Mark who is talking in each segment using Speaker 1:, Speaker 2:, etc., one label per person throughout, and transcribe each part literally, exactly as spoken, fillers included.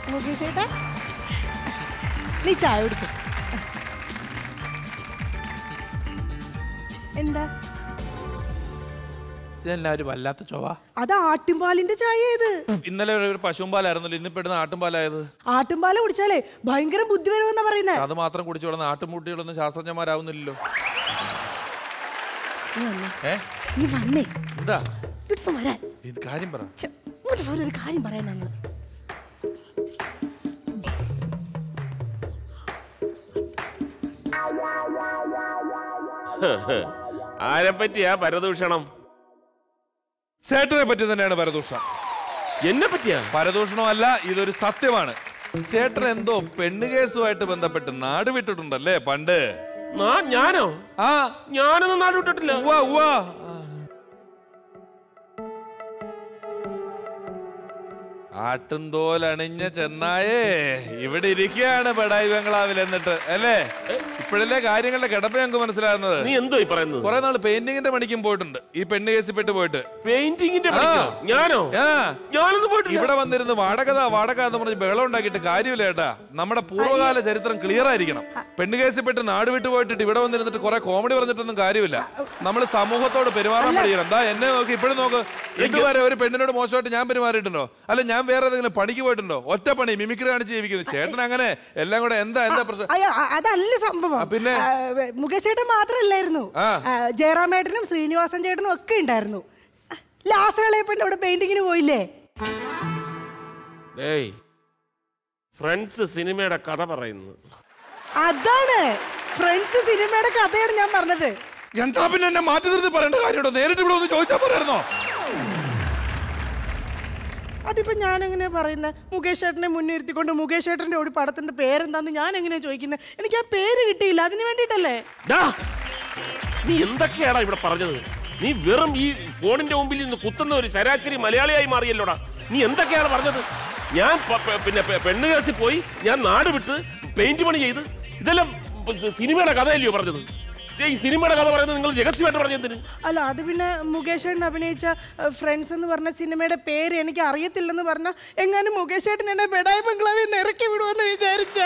Speaker 1: മുകേഷേട്ടാ നീ ചായ കുടിക്കും. എന്താ
Speaker 2: ഇതെല്ലാവരും വല്ലാത്ത ചൊവ്വ.
Speaker 1: അത് ആട്ടുംപാലിന്റെ ചായ. ഇത്
Speaker 2: ഇന്നലെ ഒരു പശുമ്പാലായിരുന്നല്ലോ, ഇന്ന് പെടുന്ന ആട്ടുംപാലായത്.
Speaker 1: ആട്ടുംപാല കുടിച്ചാലേ ഭയങ്കര ബുദ്ധി വരുമെന്നാ പറയുന്നേ.
Speaker 2: അത് മാത്രം കുടിച്ചു കൊടുന്ന ആട്ടുംമുട്ടികളൊന്നും ശാസ്ത്രജ്ഞന്മാരാവുന്നില്ലല്ലോ.
Speaker 1: നീ വന്നേ.
Speaker 2: എന്താ
Speaker 1: വരാൻ
Speaker 2: ഇത് കാര്യം പറ.
Speaker 1: ഒരു കാര്യം പറയാനാണ്.
Speaker 3: ആരെ പറ്റിയാ പരദൂഷണം?
Speaker 2: ചേട്ടനെ പറ്റി തന്നെയാണ് പരദൂഷണം.
Speaker 3: എന്നെ പറ്റിയാ?
Speaker 2: പരദൂഷണമല്ല, ഇതൊരു സത്യമാണ്. ചേട്ടൻ എന്തോ പെണ്ണ് കേസുമായിട്ട് ബന്ധപ്പെട്ട് നാട് വിട്ടിട്ടുണ്ടല്ലേ പണ്ട്?
Speaker 3: ഞാനോ?
Speaker 2: ആ,
Speaker 3: ഞാനൊന്നും നാട് വിട്ടിട്ടില്ല.
Speaker 2: ഉവ്വ ഉവ്വ. ആട്ടുംതോലണിഞ്ഞ ചെന്നായേ ഇവിടെ ഇരിക്കുകയാണ് ബഡായി ബംഗ്ലാവിൽ എന്നിട്ട് അല്ലേ? ഇപ്പോഴല്ലേ കാര്യങ്ങളുടെ കിടപ്പ് ഞങ്ങൾക്ക് മനസ്സിലാകുന്നത്.
Speaker 3: നീ എന്തോ ഈ പറയുന്നത്?
Speaker 2: കുറെ നാള് പെയിന്റിങ്ങിന്റെ പണിക്കും പോയിട്ടുണ്ട് ഈ പെണ്ണ് കേസിൽ പെട്ട് പോയിട്ട്.
Speaker 3: പെയിന്റിങ്ങിന്റെ ഞാനോ? ഞാനൊന്നും പോയിട്ടില്ല.
Speaker 2: ഇവിടെ വന്നിരുന്ന് വാടകത വാടക എന്ന് പറഞ്ഞ് ബഹളം ഉണ്ടാക്കിയിട്ട് കാര്യമില്ല ചേട്ടാ. നമ്മുടെ പൂർവ്വകാല ചരിത്രം ക്ലിയർ ആയിരിക്കണം. പെണ്ണ് കേസിൽ പെട്ട് നാട് വിട്ടു പോയിട്ട് ഇവിടെ വന്നിരുന്നിട്ട് കുറെ കോമഡി പറഞ്ഞിട്ടൊന്നും കാര്യമില്ല. നമ്മൾ സമൂഹത്തോട് പെരുമാറാൻ പഠിക്കണം. എന്താ എന്നെ നോക്ക്, ഇപ്പോഴും നോക്ക്. ഇതുവരെ ഒരു പെണ്ണിനോട് മോശമായിട്ട് ഞാൻ പെരുമാറിയിട്ടുണ്ടോ? അല്ല ഞാൻ വേറെ ഏതെങ്കിലും പണിക്ക് പോയിട്ടുണ്ടോ? ഒറ്റ പണി മിമിക്രി കാണിച്ച് ജീവിക്കുന്നു ചേട്ടൻ. അങ്ങനെ എല്ലാം കൂടെ എന്താ എന്താ പ്രശ്നം?
Speaker 1: അതല്ല സംഭവം. പിന്നെ മുകേഷ് ചേട്ടൻ മാത്രല്ലായിരുന്നു, ജയറാമേട്ടനും ശ്രീനിവാസൻ ചേട്ടനും ഒക്കെ ഉണ്ടായിരുന്നു. ലാസ്റ്റ് അവിടെ പെയിന്റിങ്ങിന് പോയില്ലേ?
Speaker 3: ഫ്രണ്ട്സ് സിനിമയുടെ കഥ പറയുന്നു.
Speaker 1: അതാണ് ഫ്രണ്ട്സ് സിനിമയുടെ കഥയാണ് ഞാൻ പറഞ്ഞത്.
Speaker 2: എന്താ പിന്നെ എന്നെ മാറ്റി നിർത്തി പറയേണ്ട കാര്യമുണ്ടോ? നേരിട്ട് ഇവിടെ ഒന്ന് ചോദിച്ചാൽ പറയായിരുന്നോ?
Speaker 1: അതിപ്പോ ഞാൻ എങ്ങനെയാ പറയുന്നത്? മുകേഷ് ചേട്ടനെ മുൻനിർത്തിക്കൊണ്ട് മുകേഷ് ചേട്ടന്റെ ഒരു പടത്തിന്റെ പേരെന്താന്ന് ഞാൻ എങ്ങനെയാ ചോദിക്കുന്നത്? എനിക്ക് ആ പേര് കിട്ടിയില്ല, അതിന് വേണ്ടിട്ടല്ലേ.
Speaker 3: നീ എന്തൊക്കെയാടാ ഇവിടെ പറഞ്ഞത്? നീ വെറും ഈ ഫോണിന്റെ മുമ്പിൽ നിന്ന് കുത്തുന്ന ഒരു ശരാശരി മലയാളിയായി മാറിയല്ലോടാ. നീ എന്തൊക്കെയാണ് പറഞ്ഞത്? ഞാൻ പിന്നെ പെണ്ണ് കേസിൽ പോയി, ഞാൻ നാട് വിട്ട് പെയിന്റ് പണി ചെയ്ത്, ഇതെല്ലാം സിനിമയുടെ കഥയല്ലയോ പറഞ്ഞത്? ഈ സിനിമയുടെ കഥ പറയുന്നത് നിങ്ങൾ രഹസ്യമായിട്ട് പറഞ്ഞതിന്?
Speaker 1: അല്ല, അത് പിന്നെ മുകേഷ് ചേട്ടൻ അഭിനയിച്ച ഫ്രണ്ട്സ് എന്ന് പറഞ്ഞ സിനിമയുടെ പേര് എനിക്ക് അറിയത്തില്ലെന്ന് പറഞ്ഞ എങ്ങാനും മുകേഷ് ചേട്ടൻ എന്നെ ബഡായി ബംഗ്ലാവിൽ നിന്ന് ഇറക്കി വിടുമെന്ന് വിചാരിച്ച.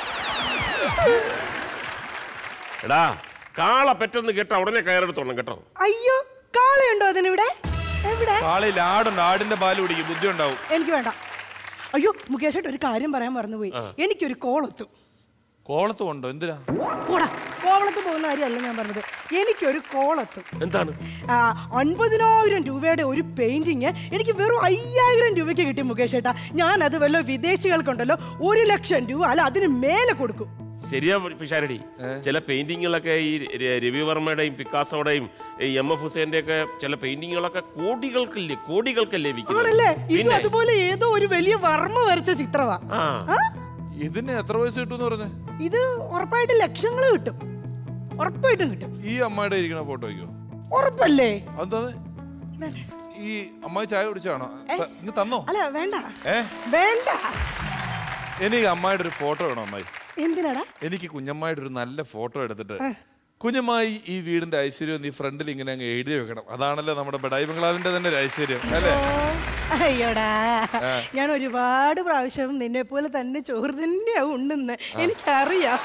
Speaker 3: എടാ, കാള പെട്ടെന്ന് കേട്ട ഉടനെ കയറെടുത്തോണം കേട്ടോ.
Speaker 1: അയ്യോ, കാളയുണ്ടോ അതിനിവിടെ? എവിടെ?
Speaker 2: കാളയിൽ ആടുണ്ട്, ആടിന്റെ പാല് കുടിക്കും, ബുദ്ധി ഉണ്ടാവും.
Speaker 1: എനിക്ക് വേണ്ട. അയ്യോ മുകേഷ് ചേട്ടൻ ഒരു കാര്യം പറയാൻ മറന്നുപോയി. എനിക്കൊരു കോളെത്തും.
Speaker 2: കോളത്ത് കൊണ്ടോ? എന്തിനാ?
Speaker 1: കോവളത്ത് പോകുന്ന കാര്യമല്ല ഞാൻ പറഞ്ഞത്. എനിക്കൊരു കോളെത്തും.
Speaker 3: എന്താണ്?
Speaker 1: അൻപതിനായിരം രൂപയുടെ ഒരു പെയിന്റിങ് എനിക്ക് വെറും അയ്യായിരം രൂപയ്ക്ക് കിട്ടി മുകേഷ് ചേട്ടാ. ഞാൻ അത് വല്ല വിദേശികൾക്കുണ്ടല്ലോ ഒരു ലക്ഷം രൂപ അല്ല അതിന് മേലെ കൊടുക്കും.
Speaker 3: ശരിയാ പിഷാരടി. ചില പെയിന്റിങ്ങുകളൊക്കെ ഈ രവിവർമ്മയുടെയും പിക്കാസോയുടെയും എം എഫ് ഹുസൈന്റെ ഒക്കെ ചില പെയിന്റിങ്ങുകളൊക്കെ കോടികൾക്കല്ലേ കോടികൾക്കല്ലേ വിൽക്കുന്നത്.
Speaker 1: അതുപോലെ ഏതോ ഒരു വലിയ വർമ്മ വരച്ച ചിത്രമാ.
Speaker 2: ഇതിന് എത്ര പൈസ കിട്ടും പറഞ്ഞേ?
Speaker 1: ഇത് ഉറപ്പായിട്ട് ലക്ഷങ്ങൾ കിട്ടും, ഉറപ്പായിട്ടും കിട്ടും.
Speaker 2: ഈ അമ്മയുടെ ഇരിക്കുന്ന ഫോട്ടോയ്ക്കോ?
Speaker 1: ഉറപ്പല്ലേ?
Speaker 2: എന്താ ഈ അമ്മായി ചായ കുടിച്ചാണോ? തന്നോ?
Speaker 1: അല്ല വേണ്ട
Speaker 2: ഏ
Speaker 1: വേണ്ട.
Speaker 2: എനിക്ക് അമ്മായിയുടെ ഒരു ഫോട്ടോ വേണം അമ്മായി.
Speaker 1: എന്തിനാടാ?
Speaker 2: എനിക്ക് കുഞ്ഞമ്മായിട്ട് ഒരു നല്ല ഫോട്ടോ എടുത്തിട്ട് കുഞ്ഞമ്മായി ഈ വീടിന്റെ ഐശ്വര്യം നീ ഫ്രണ്ടിൽ ഇങ്ങനെ അങ്ങ് എഴുതി വെക്കണം. അതാണല്ലോ നമ്മുടെ ബഡായി ബംഗ്ലാവിന്റെ തന്നെ ഒരു ഐശ്വര്യം അല്ലേ?
Speaker 1: അയ്യോടാ, ഞാൻ ഒരുപാട് പ്രാവശ്യം നിന്നെ പോലെ തന്നെ ചോറ് തന്നെയാ ഉണ്ടെന്ന് എനിക്കറിയാം.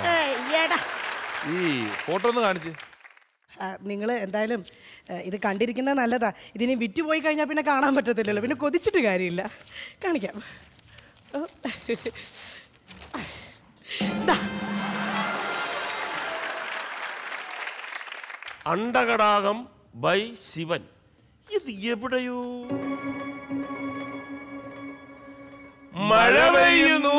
Speaker 2: ഈ ഫോട്ടോ ഒന്ന് കാണിച്ച്.
Speaker 1: നിങ്ങൾ എന്തായാലും ഇത് കണ്ടിരിക്കുന്നത് നല്ലതാ. ഇതിനി വിറ്റുപോയി കഴിഞ്ഞാൽ പിന്നെ കാണാൻ പറ്റത്തില്ലല്ലോ, പിന്നെ കൊതിച്ചിട്ട് കാര്യമില്ല. കാണിക്കാം.
Speaker 3: അണ്ടകടാകം ബൈ ശിവൻ. ഇത് എവിടെയോ മഴ പെയ്യുന്നു.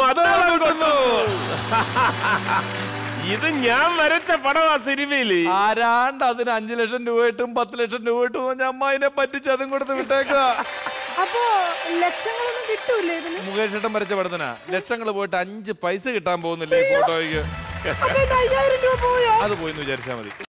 Speaker 3: ഇത് ഞാൻ വരച്ച പടമാ സിനിമയില്.
Speaker 2: ആരാണ്ട് അതിന് അഞ്ചു ലക്ഷം രൂപ കിട്ടും, പത്ത് ലക്ഷം രൂപ കിട്ടും. അമ്മായിനെ പറ്റിച്ച് അതും കൊടുത്ത് വിട്ടേക്കുക.
Speaker 1: അപ്പോ ലക്ഷങ്ങളൊന്നും കിട്ടൂലേ ഇതിന്?
Speaker 2: മുകേഷ് ചേട്ടൻ വരച്ച പടത്തിനാ ലക്ഷങ്ങൾ പോയിട്ട് അഞ്ച് പൈസ കിട്ടാൻ പോകുന്നില്ല ഈ ഫോട്ടോയ്ക്ക്.
Speaker 1: അയ്യായിരം രൂപ പോയോ?
Speaker 2: അത് പോയിന്ന് വിചാരിച്ചാ മതി.